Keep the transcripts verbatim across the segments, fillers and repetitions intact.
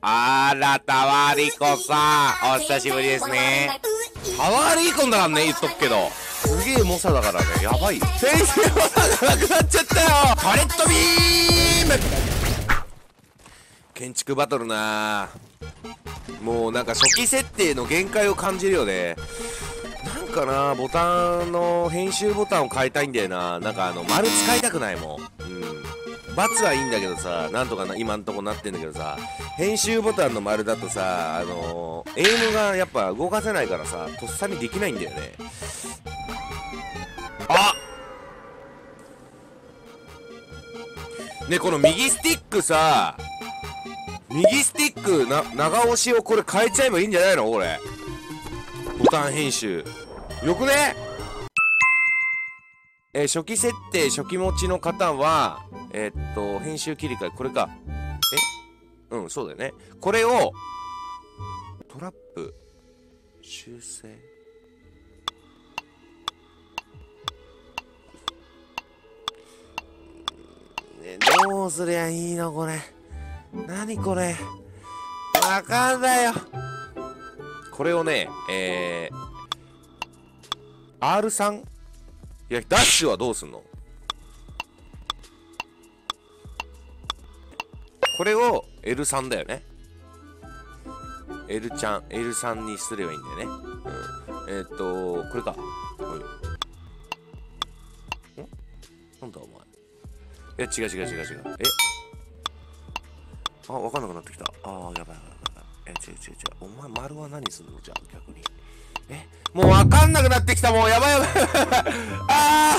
あら、タワーリコさん、お久しぶりですね。タワーリコンだからね、言っとくけど。すげえ猛者だからね、やばい。先生猛者がなくなっちゃったよ。トレッドビーム建築バトルなぁ。もうなんか初期設定の限界を感じるよね。なんかな、ボタンの編集ボタンを変えたいんだよな。なんかあの丸使いたくないもん。うん×はいいんだけどさ、なんとかな今んとこなってんだけどさ、編集ボタンの丸だとさ、あのー、エイムがやっぱ動かせないからさ、とっさにできないんだよね。あね、この右スティックさ、右スティックな長押しをこれ変えちゃえばいいんじゃないのこれ。ボタン編集よくね。えー、初期設定初期持ちの方はえー、っと編集切り替えこれか。えうんそうだよね。これをトラップ修正ね、どうすりゃいいのこれ。なにこれわかんないよ。これをねえー アールスリー？ いやダッシュはどうすんの。これを エルスリー だよね。 L ちゃん エルスリー にすればいいんだよね。うん、えー、っとこれか。うんんなんだお前。いや違う違う違う違う。えあ分かんなくなってきた。あーやばいやばいやばい。え違う違う違う。お前丸は何すんのじゃあ逆に。えもう分かんなくなってきた。もうやばいやばいあ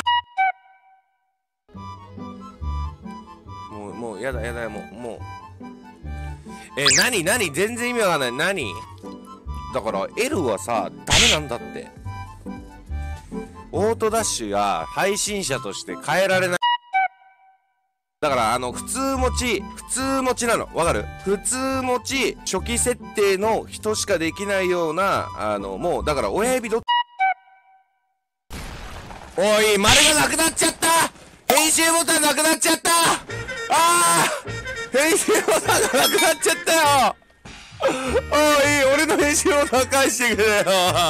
あもうもうやだやだもうもうえ何何全然意味わかんない。何だから L はさダメなんだって。オートダッシュや配信者として変えられない。だからあの普通持ち普通持ちなのわかる。普通持ち初期設定の人しかできないようなあのもうだから親指どっおい丸がなくなっちゃった。編集ボタンなくなっちゃった。あー編集ボタンがなくなっちゃったよ。おい俺の編集ボタン返してくれよ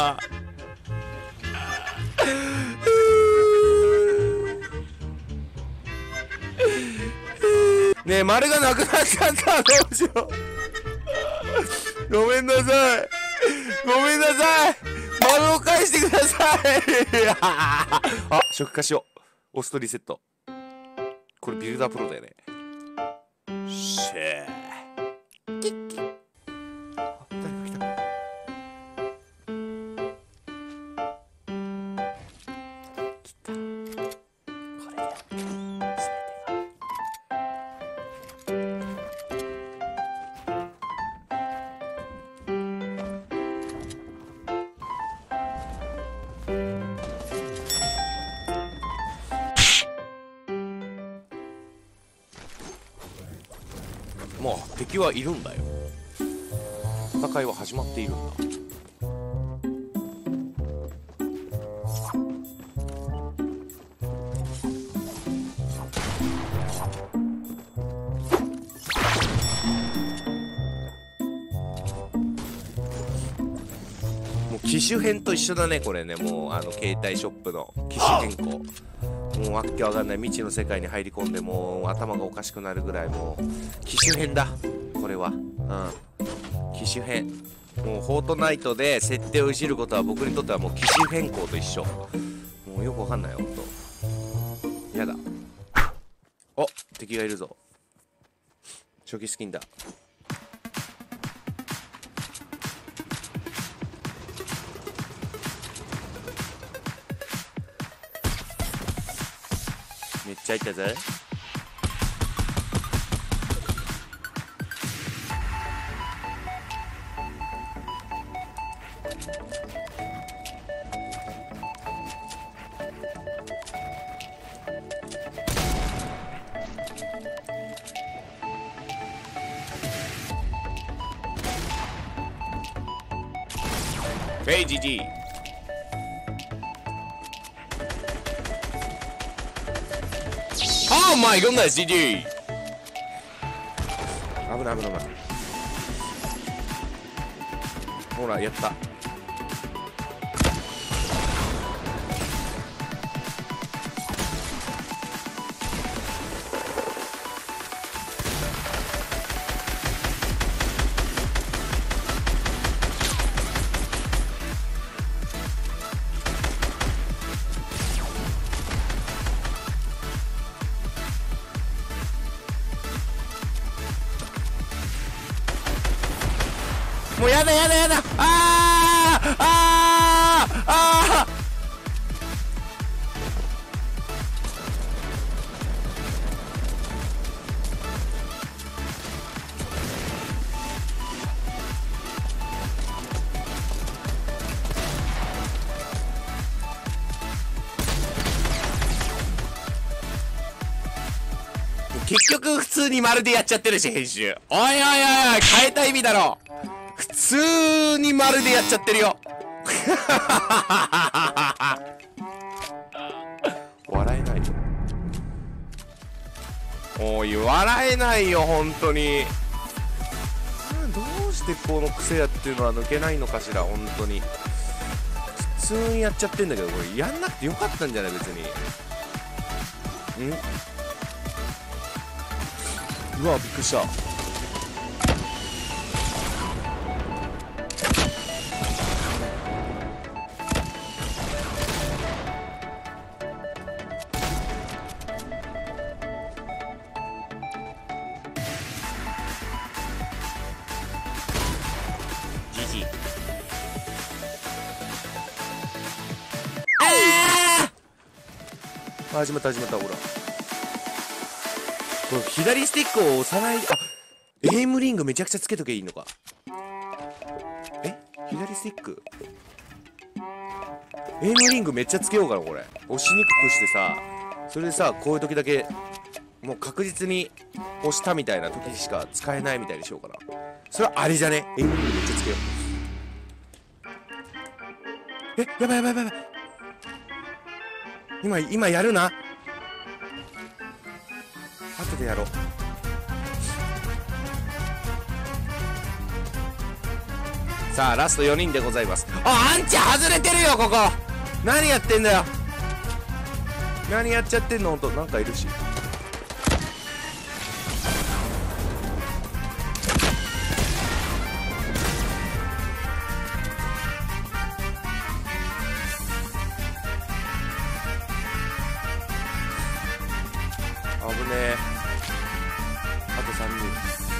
ねえ丸がなくなっちゃった。どうしようごめんなさいごめんなさい丸を返してくださいあ初期化しよう。オストリセット。これビルダープロだよね。シェーキッキッ。あ誰か来た。来た。これで全てがもう敵はいるんだよ。戦いは始まっているんだ。もう機種変と一緒だねこれね。もうあの携帯ショップの機種変更。もうわけわかんない未知の世界に入り込んでもう頭がおかしくなるぐらいもう機種変だこれは。うん機種変。もうフォートナイトで設定をいじることは僕にとってはもう機種変更と一緒。もうよくわかんないよほんと。やだ。お敵がいるぞ。初期スキンだ。めっちゃいったぜ。ヘイジジー。Oh my goodness ジジー。危ない危ない危ない。 ほらやった。もうやだやだやだ。あーあーあー結局普通に丸でやっちゃってるし、編集。おいおいおいおい、変えた意味だろ。普通に丸でやっちゃってるよ。笑えないよ。おい、笑えないよ、本当に。どうしてこの癖やっていうのは抜けないのかしら、本当に。普通にやっちゃってんだけど、これやんなくてよかったんじゃない、別に。ん？うわ、びっくりした。じじい。ああ、始まった始まった。ほら、この左スティックを押さない。あ、エイムリングめちゃくちゃつけとけばいいのか。え、左スティックエイムリングめっちゃつけようかな。これ押しにくくしてさ、それでさ、こういう時だけもう確実に押したみたいな時しか使えないみたいにしようかな。それはあれじゃね。エイムリングめっちゃつけよう。え、やばいやばいやばいやばい。今今やるな。後でやろう。さあラストよにんでございます。あ、アンチ外れてるよ。ここ何やってんだよ。何やっちゃってんの。ほんとなんかいるし。危ねえ。あとさんにん。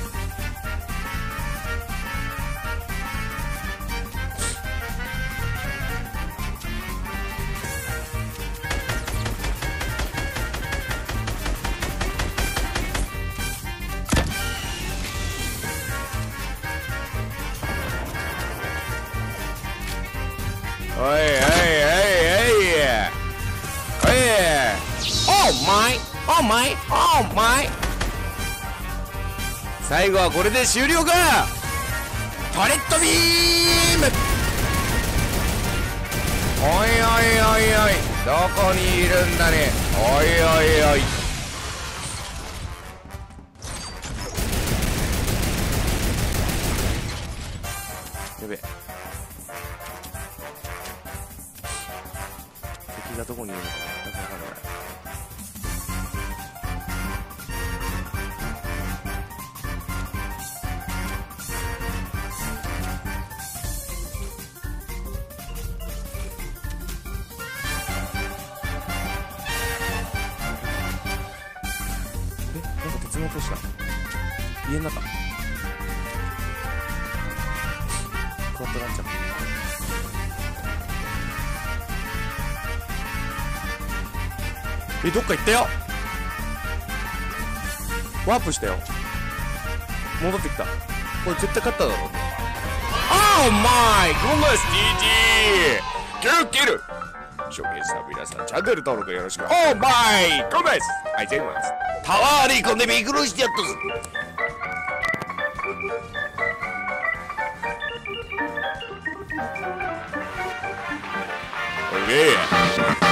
おいおいおいおいおい。オーマイオーマイオーマイ。最後はこれで終了か。トレッドビーム。おいおいおいおい、どこにいるんだね。おいおいおい。やべえ、敵がどこにいるのか全く分からない。え、なんか鉄の音した。家の中クワッとなっちゃう。え、どっか行ったよ。ワープしたよ。戻ってきた。これ絶対勝っただろ。オーマイゴーナス ジージー キルキル。初見した皆さんチャンネル登録よろしく。オーマイゴーナス。はい、全部です。タワーリーコンでびっくりしてやったぞ。オッケー。